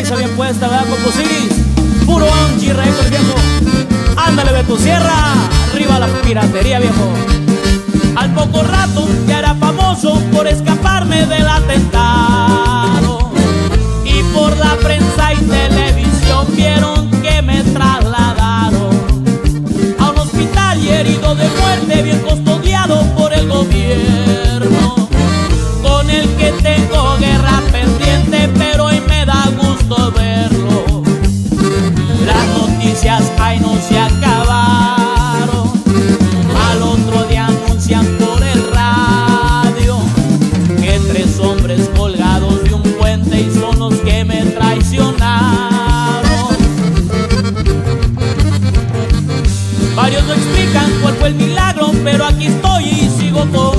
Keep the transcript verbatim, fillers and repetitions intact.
camisa bien puesta, ¿verdad, Composiris? Puro Anchi Records, viejo. Ándale de tu sierra, arriba la piratería, viejo. Al poco rato ya era famoso por escaparme del atentado, y por la prensa y televisión vieron que me trasladaron a un hospital y herido de muerte, bien custodiado por el gobierno, con el que tengo guerra pendiente, pero hoy me da gusto verlo. Las noticias ahí no se acabaron, al otro día anuncian por el radio que tres hombres colgados de un puente y son los que me traicionaron. Varios no explican cuál fue el milagro, pero aquí estoy y sigo con